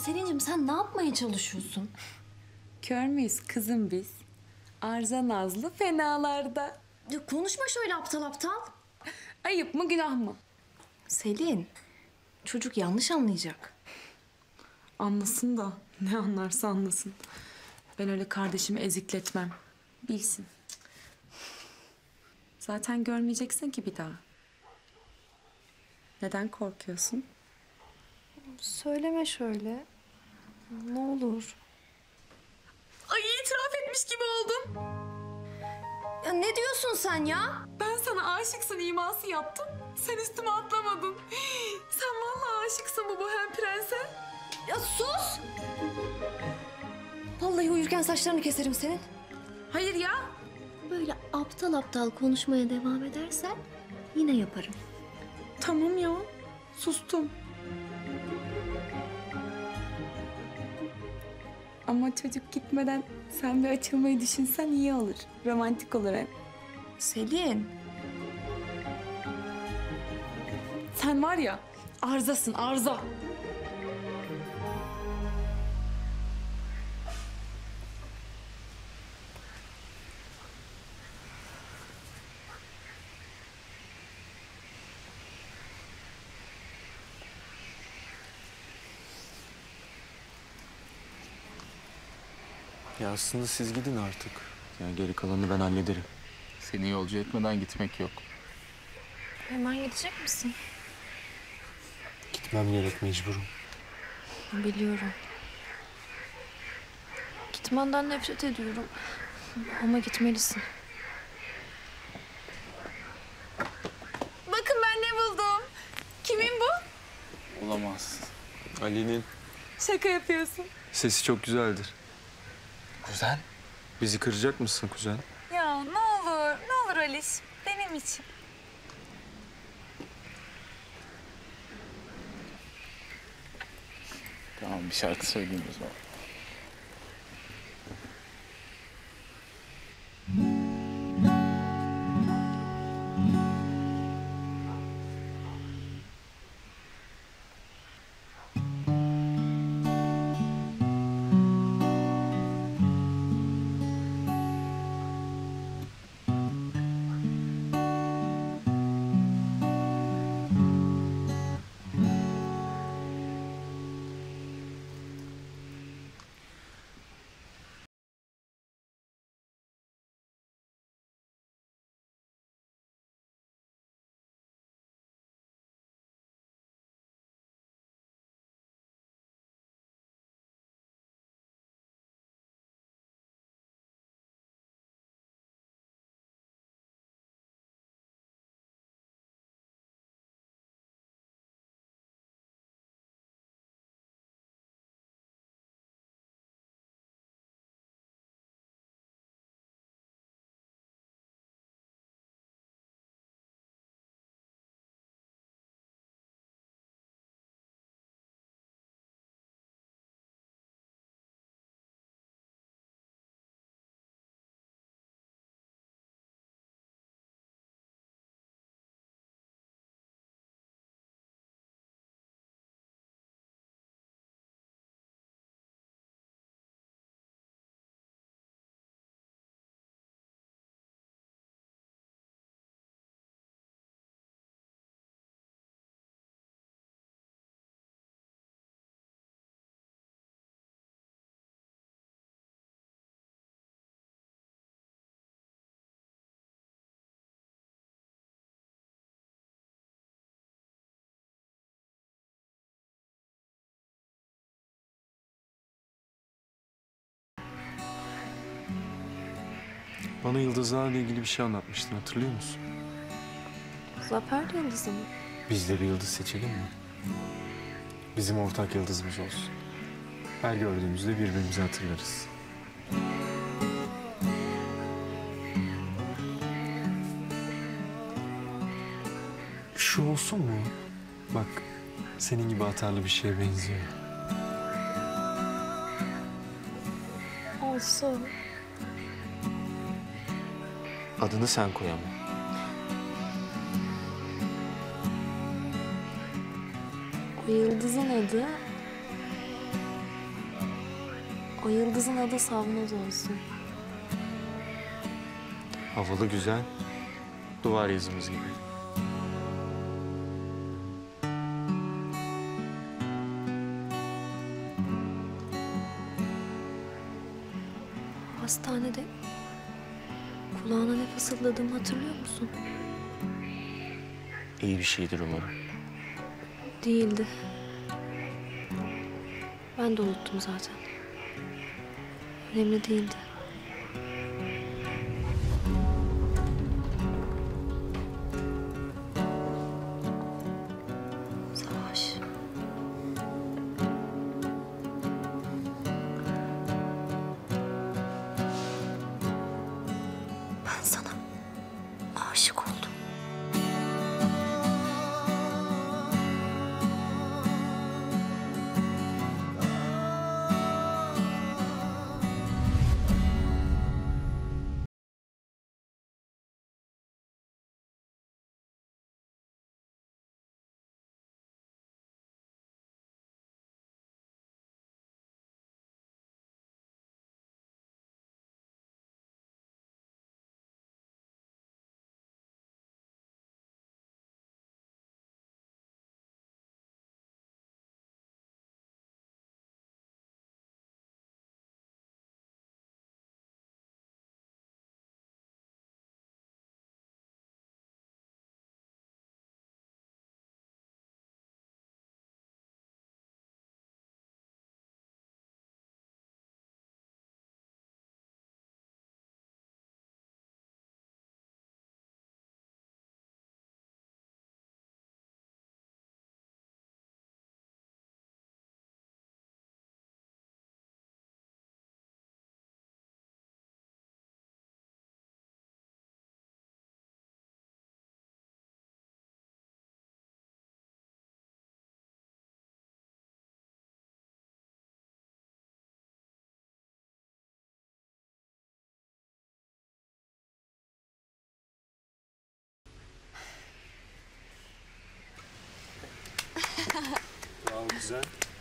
Selin'cim sen ne yapmaya çalışıyorsun? Kör müyüz kızım biz? Arıza Nazlı fenalarda. Ya konuşma şöyle aptal aptal. Ayıp mı günah mı? Selin, çocuk yanlış anlayacak. Anlasın da ne anlarsa anlasın. Ben öyle kardeşimi ezikletmem. Bilsin. Zaten görmeyeceksin ki bir daha. Neden korkuyorsun? Söyleme şöyle. Ne olur. Ay itiraf etmiş gibi oldum. Ya ne diyorsun sen ya? Ben sana aşıksın iması yaptım. Sen üstüme atlamadın. Sen vallahi aşıksın bu bohem prense. Ya sus! Vallahi uyurken saçlarını keserim senin. Hayır ya. Böyle aptal aptal konuşmaya devam edersen yine yaparım. Tamam ya. Sustum. Ama çocuk gitmeden sen bir açılmayı düşünsen iyi olur. Romantik olur hem. Selin. Sen var ya arızasın arıza. Ya aslında siz gidin artık. Yani geri kalanını ben hallederim. Seni yolcu etmeden gitmek yok. Hemen gidecek misin? Gitmem gerek, mecburum. Biliyorum. Gitmenden nefret ediyorum. Ama gitmelisin. Bakın ben ne buldum. Kimin bu? Olamaz. Ali'nin Şaka yapıyorsun. sesi çok güzeldir. Kuzen? Bizi kıracak mısın kuzen? Ya ne olur Aliş. Benim için. Tamam bir şarkı söyleyeyim o zaman. Bana yıldızlarla ilgili bir şey anlatmıştın, hatırlıyor musun? Zafer yıldızı mı? Biz de bir yıldız seçelim mi? Bizim ortak yıldızımız olsun. Her gördüğümüzde birbirimizi hatırlarız. Şu olsun mu? Bak, senin gibi atarlı bir şeye benziyor. Olsun. Adını sen koy ama. Bu yıldızın adı O yıldızın adı Savnoz olsun. Havalı, güzel. Duvar yazımız gibi. Hastanede kulağına ne fısıldadığımı hatırlıyor musun? İyi bir şeydir umarım. Değildi. Ben de unuttum zaten. Önemli değildi. Savaş. Ben sana aşık oldum. Bravo, güzel.